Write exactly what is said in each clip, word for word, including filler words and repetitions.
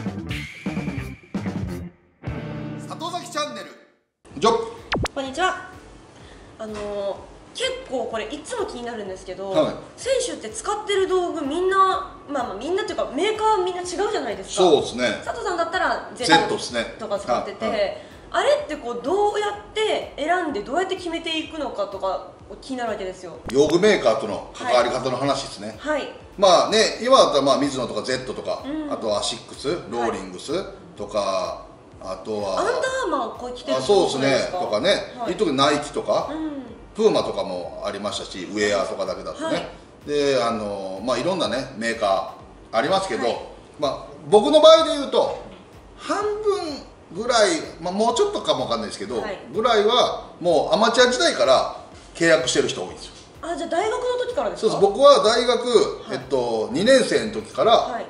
里崎チャンネル。じゃこんにちは。あのー、結構これいつも気になるんですけど、 はい、 選手って使ってる道具みんな、まあまあみんなっていうかメーカーみんな違うじゃないですか。 そうですね。 佐藤さんだったら Z ですねとか使ってて、 はいはい、 あれってこうどうやって選んでどうやって決めていくのかとか気になるわけですよ。 用具メーカーとの関わり方の話ですね。 はい。 まあね、今だったらまあミズノとか Z とか、 うん、 あとはアシックス、ローリングスとか、はい、あとはアンダーアーマーこれ着てるあそうですねとかね、はい、特にナイキとか、 うん、 プーマとかもありましたし、ウェアとかだけだとね、はい、であのまあいろんなねメーカーありますけど、はい、まあ僕の場合で言うと半分ぐらい、まあ、もうちょっとかもわかんないですけど、はい、ぐらいはもうアマチュア時代から契約してる人多いんですよ。 あ、じゃあ大学の時からですか？ そうです。僕は大学、はい、えっと、にねん生の時から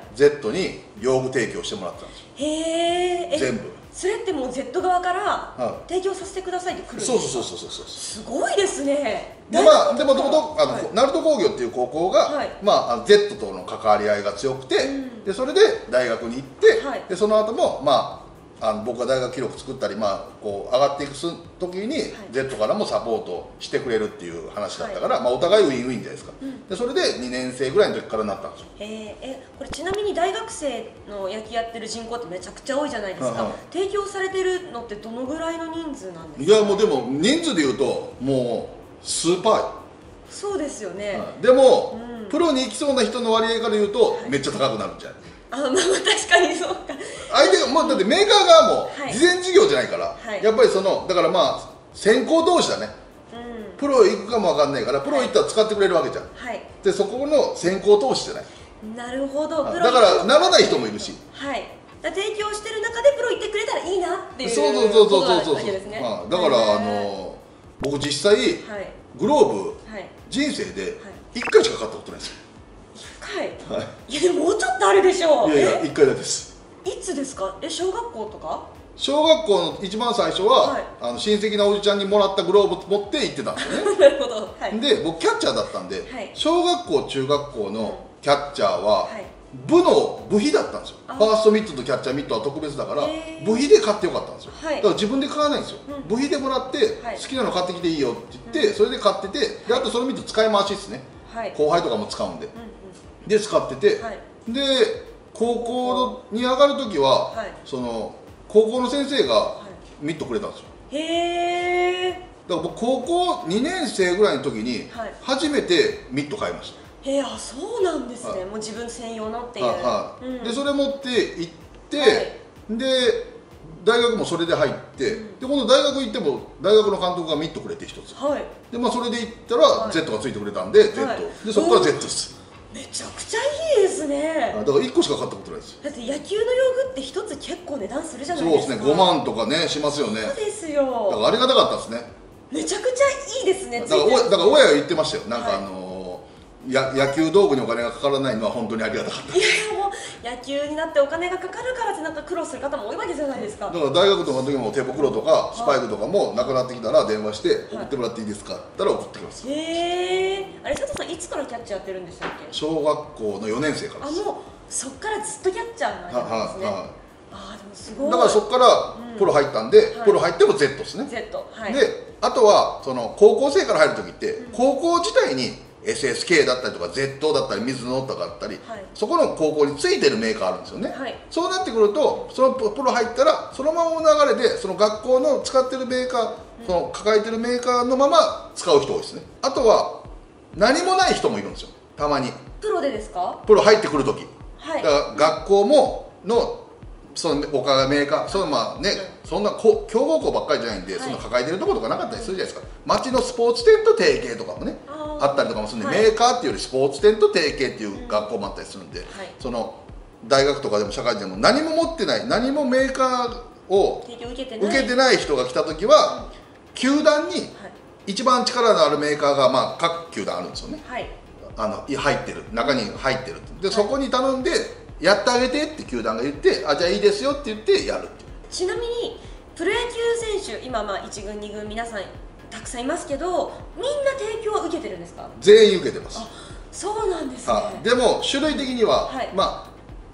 Z に用具提供してもらってたんですよ。 へえ。 全部それってもう Z 側から提供させてくださいって来るんですか？ そうそうそうそうそう。すごいですね。 でまあでもともと鳴門工業っていう高校が、はい、まあ Z との関わり合いが強くて、うん、でそれで大学に行って、はい、でその後もまああの僕が大学記録作ったり、まあ、こう上がっていく時に、はい、Z からもサポートしてくれるっていう話だったから、はい、まあ、お互いウィンウィンじゃないですか、うん、でそれでにねん生ぐらいの時からなったんですよ。 ええ、これちなみに大学生の野球やってる人口ってめちゃくちゃ多いじゃないですか、はい、提供されてるのってどのぐらいの人数なんですか？ いやもうでも人数でいうともう数パー。 そうですよね、 はい、でも、うん、プロに行きそうな人の割合から言うと、はい、めっちゃ高くなるんじゃない？ あ、まあ確かにそうか。 相手が、まあ、だってメーカー側も事前事業じゃないから、はい、やっぱりそのだからまあ先行同士だね、うん、プロ行くかもわかんないからプロ行ったら使ってくれるわけじゃん、はい、でそこの先行投資じゃない。 なるほど。 プロだからならない人もいるし、 はい、だ提供してる中でプロ行ってくれたらいいなっていうそうそうそうそうそうそうですね。だからあの僕実際、はい、グローブ、はい、人生でいっかいしか買ったことないですよ。 はい、いやでももうちょっとあるでしょう。 いやいやいっかいだけです。 いつですか？え、小学校とか？ 小学校の一番最初は、はい、あの親戚のおじちゃんにもらったグローブ持って行ってたんですよね。 なるほど、はい、で僕キャッチャーだったんで、はい、小学校中学校のキャッチャーは、はい、部の部費だったんですよ。ファーストミットとキャッチャーミットは特別だから部費で買ってよかったんですよ、はい、だから自分で買わないんですよ、うん、部費でもらって、はい、好きなの買ってきていいよって言って、うん、それで買ってて、であとそのミット使い回しですね、はい、後輩とかも使うんで、うんうん、で使ってて、はい、で高校に上がる時は、はい、その高校の先生がミットくれたんですよ。 へえ。 だから僕高校にねん生ぐらいの時に初めてミット買いました。 へえ、あ、そうなんですね、はい、もう自分専用のっていう、はいはい、 うん、でそれ持って行って、はい、で大学もそれで入って、うん、で今度大学行っても大学の監督がミットくれて一つ、はい、でまあそれで行ったら、はい、Z がついてくれたんで、はい、Z、はい、でそこから Z です。 めちゃくちゃいいですね。 だからいっこしか買ったことないです。 だって野球の用具って一つ結構値段するじゃないですか。 そうですね、ごまんとかねしますよね。 そうですよ。 だからありがたかったですね。めちゃくちゃいいですね。 だからおだから親が言ってましたよ。なんか、はい、あのや野球道具にお金がかからないのは本当にありがたかった。 いやいやもう野球になってお金がかかるからってなんか苦労する方も多いわけじゃないですか。 だから大学とかの時も手袋とかスパイクとかもなくなってきたら電話して送ってもらっていいですかって言ったら送ってきます。 へえ。あれ佐藤さんいつからキャッチャーやってるんでしたっけ？ 小学校のよねん生からです。 あ、もうそっからずっとキャッチャーなんですね。ははあ、でもすごい。 だからそこからプロ入ったんで、うん、プロ入っても Z ですね。 Z、はい、 であとはその高校生から入る時って、うん、高校自体に エスエスケー だったりとか Z だったり水野とかだったり、はい、そこの高校についてるメーカーあるんですよね、はい、そうなってくるとそのプロ入ったらそのままの流れでその学校の使ってるメーカー、うん、その抱えてるメーカーのまま使う人多いですね。あとは何もない人もいるんですよ、たまに。 プロでですか？ プロ入ってくる時、はい、だから学校ものそのおかメーカー、そのまあね、そんなこ強豪校ばっかりじゃないんで、はい、その抱えてるところとかなかったりするじゃないですか。町のスポーツ店と提携とかもね あ, あったりとかもするんで、はい、メーカーっていうよりスポーツ店と提携っていう学校もあったりするんで、うん、はい、その大学とかでも社会人でも何も持ってない何もメーカーを受けてない人が来た時は、球団に一番力のあるメーカーがまあ各球団あるんですよね、はい、あの入ってる中に入ってるで、そこに頼んでやってあげてって球団が言って、あ、じゃあいいですよって言ってやるっていう。 ちなみにプロ野球選手今まあいち軍に軍皆さんたくさんいますけど、みんな提供は受けてるんですか？ 全員受けてます。 あ、そうなんですね。 でも種類的には、はい、まあ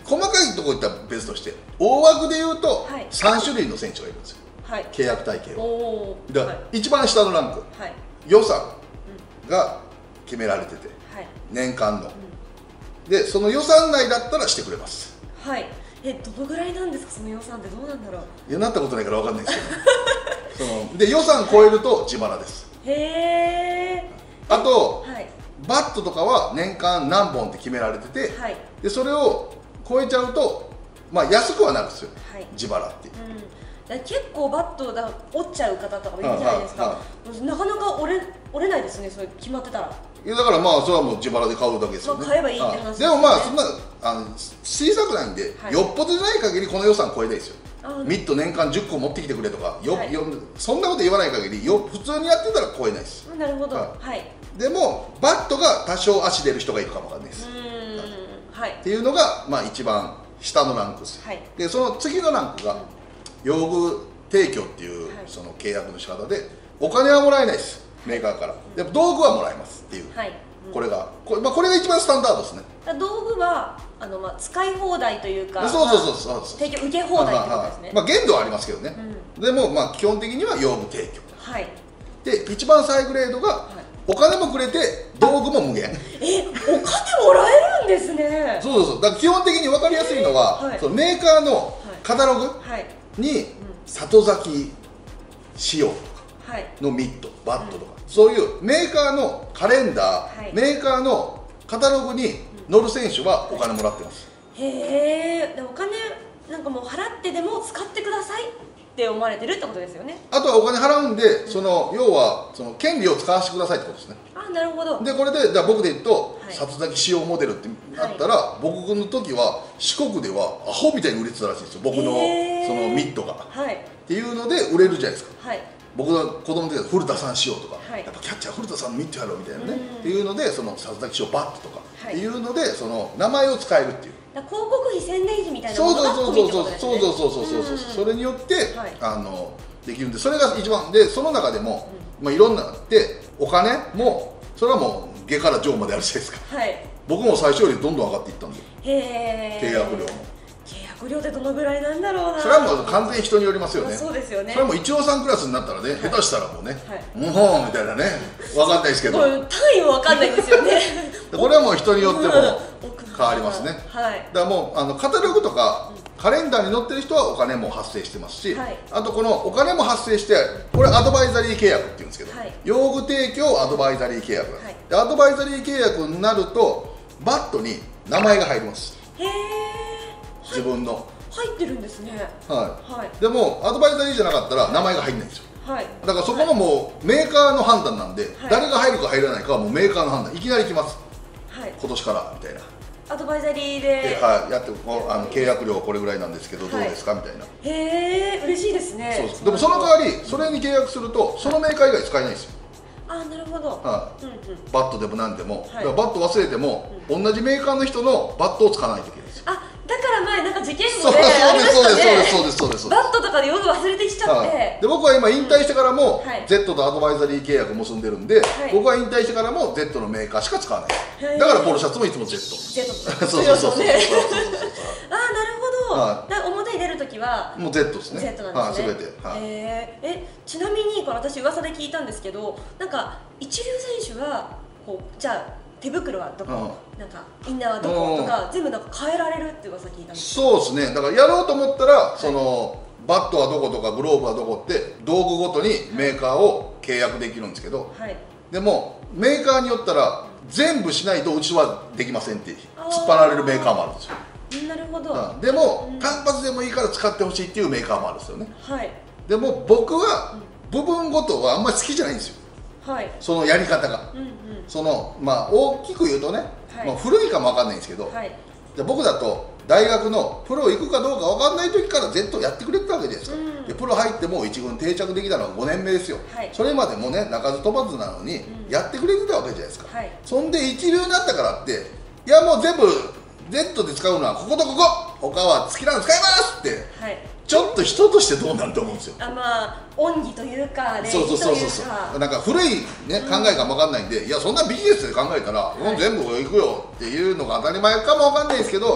細かいところいったら別として大枠でいうとはいさん種類の選手がいるんですよ、 はい、 契約体系は。 おー、 で、 はい、 一番下のランク、 はい、 予算が決められてて、 はい、 年間の、でその予算内だったらしてくれます。 はい。え、どのぐらいなんですか、その予算ってどうなんだろう。 いや、なったことないから分かんないですけどそので予算超えると自腹です。 へえ。 あと、 はい、 バットとかは年間何本って決められてて、 はい、 でそれを超えちゃうと、まあ、安くはなるんですよ、はい、自腹っていう。 うん、結構バットだ折っちゃう方とかいるじゃないですか。なかなか折れ折れないですね、それ決まってたら。 いやだからまあそれはもう自腹で買うだけですよね。 まあ、買えばいいって話ですね。でもまあそんなあの小さくないんで、はい、よっぽどじゃない限りこの予算超えないですよ。ミット年間じゅっこ持ってきてくれとかよ、はい、よそんなこと言わない限りよ普通にやってたら超えないです。 なるほど、はい、 はい、でもバットが多少足出る人がいるかもわかんないです。 うん、はい、 っていうのがまあ一番下のランクです、はい、でその次のランクが用具提供っていうその契約の仕方でお金はもらえないです、メーカーから。でも道具はもらえますっていう、はい、うん、これがこれ、まあ、これが一番スタンダードですね。 道具はあの、まあ、使い放題というか、 そうそうそうそう、 提供受け放題ってことですね。 まあ限度はありますけどね、うん、でもまあ基本的には用具提供、 はい、 で一番最グレードが、はい、お金もくれて道具も無限。 え、お金もらえるんですね。 そうそうそう、だから基本的に分かりやすいのは、はい、そのメーカーのカタログに里崎仕様とかのミット、バットとか、うん、そういうメーカーのカレンダー、はい、メーカーのカタログに乗る選手はお金もらってます、 はい、へえ。お金なんかもう払ってでも使ってくださいって思われてるってことですよね。あとはお金払うんで、その要はその権利を使わせてくださいってことですね。 あ、なるほど。 でこれでじゃあ僕で言うと、はい、里崎仕様モデルってなったら、はい、僕の時は四国ではアホみたいに売れてたらしいんですよ、僕のそのミットが、はい、っていうので売れるじゃないですか、はい、僕の子供の時は古田さん仕様とか、はい、やっぱキャッチャー古田さんのミットやろうみたいなね、っていうのでその里崎仕様バットとか、はい、っていうのでその名前を使えるっていう。 広告費宣伝費みたいなものが込みってことですね。 そうそうそうそうそうそうそう、それによって、はい、あのできるんで、それが一番で、その中でも、うん、まあいろんなあってお金もそれはもう下から上まであるじゃないですか、はい、僕も最初よりどんどん上がっていったんで、へー、契約料も契約料ってどのぐらいなんだろうな。 それはもう完全に人によりますよね。 そうですよね。 それはもう一応さんクラスになったらね、はい、下手したらもうね、はい、もうほーみたいなね、分かんないですけど、 単位も分かんないですよねこれはもう人によっても変わりますね、はい、だからもうあのカタログとか、うん、カレンダーに載ってる人はお金も発生してますし、はい、あとこのお金も発生して、これアドバイザリー契約っていうんですけど、はい、用具提供アドバイザリー契約なんです、はい、でアドバイザリー契約になるとバットに名前が入ります。へー、自分の入ってるんですね。 はい、はい、でもアドバイザリーじゃなかったら名前が入んないんですよ、はい、だからそこももうメーカーの判断なんで、はい、誰が入るか入らないかはもうメーカーの判断、いきなり来ます、はい、今年からみたいなアドバイザリーで、 はい、やってあの契約料これぐらいなんですけどどうですか、はい、みたいな。 へえ、嬉しいですね。 そうです。でもその代わりそれに契約するとそのメーカー以外使えないんですよ。 あ、なるほど、 はい、うんうん、バットでも何でも、はい、だからバット忘れても、うん、同じメーカーの人のバットを使わないといけないんですよ。 あ、だから前なんか事件簿でありましたね。そうですそうですそうですそうです。バットとかでよく忘れてきちゃって、はい、で僕は今引退してからも、うん、はい、Z とアドバイザリー契約結んでるんで、はい、僕は引退してからも Z のメーカーしか使わない。だからポロシャツもいつも Z。Z そうそうそうそう。ああ、なるほど。はい、だ表に出るときはもう Z ですね。 Z なんですね。 はい、全て。はい、 えー、え、ちなみにこれ私噂で聞いたんですけど、なんか一流選手はこうじゃあ手袋はどこ、うん、なんかインナーはどことか、うん、全部なんか変えられるって噂聞いたんですそうですね。だからやろうと思ったら、はい、そのバットはどことかグローブはどこって道具ごとにメーカーを契約できるんですけど、はい、でもメーカーによったら全部しないとうちはできませんって突っ張られるメーカーもあるんですよ。 なるほど、 うん、でも、うん、単発でもいいから使ってほしいっていうメーカーもあるんですよね、はい、でも僕は部分ごとはあんまり好きじゃないんですよ、はい、そのやり方が、うんうん、そのまあ大きく言うとね、はい、まあ古いかも分かんないんですけど、はい、じゃ僕だと大学のプロ行くかどうか分かんない時から Z やってくれてたわけじゃないですか、うん、でプロ入ってもう一軍定着できたのはごねんめですよ、はい、それまでもね鳴かず飛ばずなのにやってくれてたわけじゃないですか、はい、そんで一流になったからっていやもう全部 Z で使うのはこことここ他は好きなの使いますって、はい、ちょっと人としてどうなんて思うんですよ。 あ、まあ恩義というか礼儀というか、そうそうそうそう、なんか古い、ね、考えが分かんないんで、いやそんなビジネスで考えたら、はい、もう全部行くよっていうのが当たり前かも分かんないですけど、うん、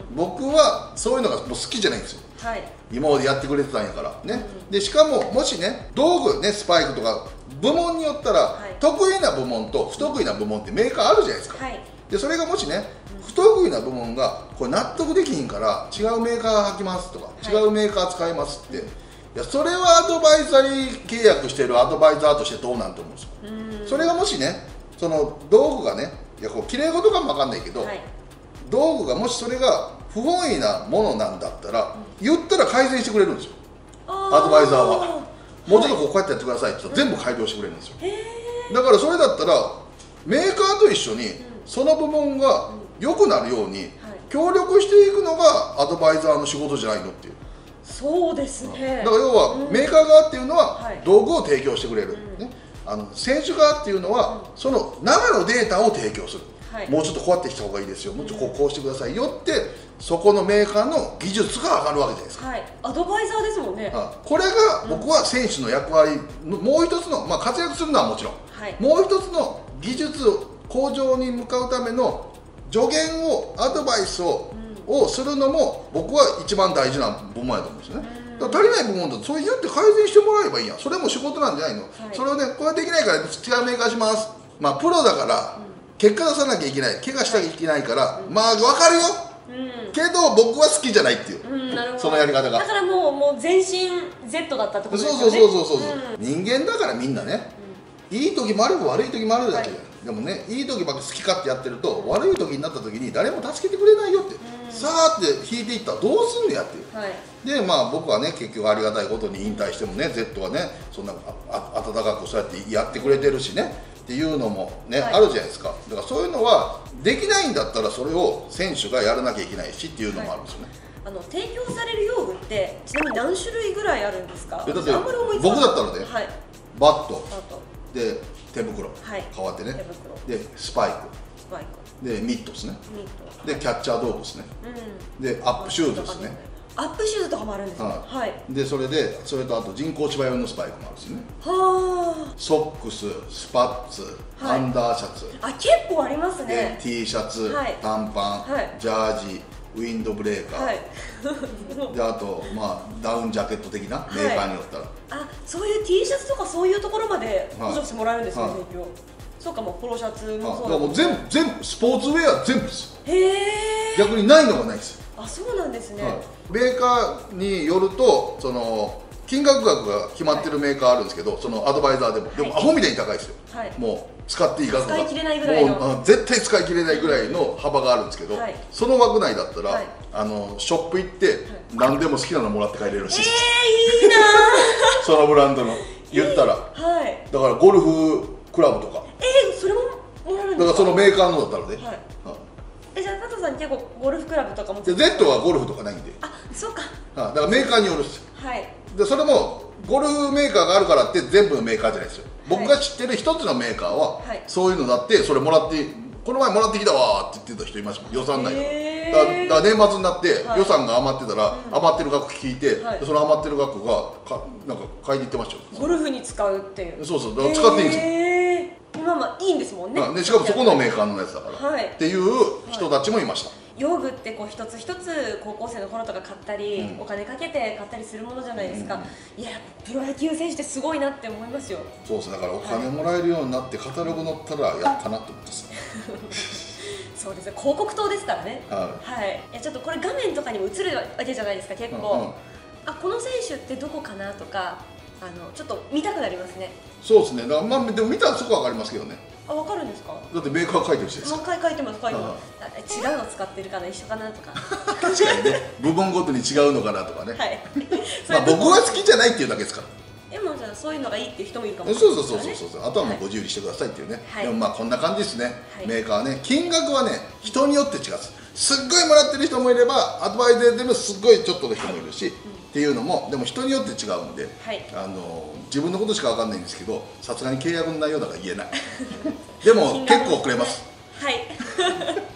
僕はそういうのがもう好きじゃないんですよ、はい、今までやってくれてたんやからね、うん、でしかももしね道具ねスパイクとか部門によったら、はい、得意な部門と不得意な部門ってメーカーあるじゃないですか、はい、でそれがもしね、うん、不得意な部門がこれ納得できひんから違うメーカー履きますとか、はい、違うメーカー使いますって、いやそれはアドバイザリー契約してるアドバイザーとしてどうなんて思うんですよ。それがもしねその道具がねいやこう綺麗事かも分かんないけど、はい、道具がもしそれが不本意なものなんだったら、うん、言ったら改善してくれるんですよアドバイザーは。もうちょっとこうこうやってやってくださいって言ったら全部改良してくれるんですよ、うん、だからそれだったらメーカーと一緒にその部門が良くなるように協力していくのがアドバイザーの仕事じゃないのっていう。 そうですね。 だから要はメーカー側っていうのは道具を提供してくれる、うん、ね、あの選手側っていうのはその生のデータを提供する、はい、もうちょっとこうやってした方がいいですよ、もうちょっとこうこうしてくださいよってそこのメーカーの技術が上がるわけじゃないですか、 はい、アドバイザーですもんね。 これが僕は選手の役割のもう一つの、まあ、活躍するのはもちろん、はい、もう一つの技術向上に向かうための助言をアドバイスを、うん、をするのも僕は一番大事な部門やと思うんですよね。だから足りない部門だとそう言って改善してもらえばいいやん。それも仕事なんじゃないの、はい、それをねこれできないから違うメーカーします、まあプロだから、うん、結果出さなきゃいけない、怪我したらいけないから、はい、まあ分かるよ、うん、けど僕は好きじゃないっていう、うん、なるほど、そのやり方が。 だからもうもう全身 Z だったってことですよね。 そうそうそうそうそう、うん、人間だからみんなね、うん、いい時もある悪い時もあるだけ、はい、でもねいい時ばっか好き勝手やってると悪い時になった時に誰も助けてくれないよって、うん、さーって引いていったらどうすんのやっていう、はい、でまあ僕はね結局ありがたいことに引退してもね Z はねそんなあ温かくそうやってやってくれてるしねっていうのもね、はい、あるじゃないですか。だからそういうのはできないんだったらそれを選手がやらなきゃいけないしっていうのもあるんですよね、はい、あの提供される用具ってちなみに何種類ぐらいあるんですか。 だって僕だったらね、はい、バットで手袋、はい、変わってね、でスパイク、スパイクでミットですね、ミットでキャッチャー道具ですね、うん、でアップシューズですね、 アップシューズとかもあるんですね、 はい、でそれでそれとあと人工芝用のスパイクもあるんですね。はあ、ソックス、スパッツ、はい、アンダーシャツ、 あ結構ありますね。 T シャツ、はい、短パン、はい、ジャージ、ウィンドブレーカー、はい、であと、まあ、ダウンジャケット的なメーカーによったら、はい、 あそういう T シャツとかそういうところまで補助してもらえるんですね、はい、提供。そうかもポロシャツもそうだもんね。 全部全部スポーツウェア全部です。へえ。逆にないのがないですよ。 あそうなんですね、はい、 メーカーによるとその金額額が決まってるメーカーあるんですけど、はい、そのアドバイザーでも、はい、でもアホみたいに高いですよ、はい、もう使っていい額が使い切れないぐらいのもう絶対使い切れないぐらいの幅があるんですけど、はい、その枠内だったら、はい、あのショップ行って、はい、何でも好きなのもらって帰れるし、 えー、いいなそのブランドの言ったら、はい、だからゴルフクラブとかえー、それももらえるんですか。 だからそのメーカーのだったらね、はい、はい、 えじゃあ加藤さん結構ゴルフクラブとかも Z はゴルフとかないんで、 あそうか、 だからメーカーによるんですよ。はい、でそれもゴルフメーカーがあるからって全部のメーカーじゃないですよ。僕が知ってる一つのメーカーは、はい、そういうのだってそれもらってこの前もらってきたわって言ってた人いましたもん。予算内だからだから年末になって予算が余ってたら、はい、余ってる額聞いて、はい、その余ってる額がかなんか買いに行ってましたよ。 ゴルフに使うっていう。 そうそうだから使っていいんですよ。 まあまあいいんですもんね。 でしかもそこのメーカーのやつだから、はい、っていう人たちもいました。 用具ってこう一つ一つ高校生の頃とか買ったり、うん、お金かけて買ったりするものじゃないですか、うん、いやプロ野球選手ってすごいなって思いますよ。 そうですね。だからお金もらえるようになってカタログ載ったらやったなと思ってさそうですね、広告塔ですからね。はい、はい、いやちょっとこれ画面とかにも映るわけじゃないですか結構、うんうん、あこの選手ってどこかなとかあのちょっと見たくなりますね。 そうですね。だからまあでも見たらそこは分かりますけどね。 あ、分かるんですか。 だってメーカー書いてるしですか。 もう書いてます書いてます。違うの使ってるかな一緒かなとか。 確かにね。部門ごとに違うのかなとかね。はい。まあ僕は好きじゃないっていうだけですから。 でもじゃあそういうのがいいっていう人もいるかもしれない。 そうそうそうそうそう。あとはもうご自由にしてくださいっていうね。でもまあこんな感じですね。メーカーね。金額はね人によって違う。すっごいもらってる人もいればアドバイザーでもすっごいちょっとの人もいるし。っていうのもでも人によって違うんで、はい、あの自分のことしか分かんないんですけどさすがに契約の内容だから言えないでも結構くれます。 はい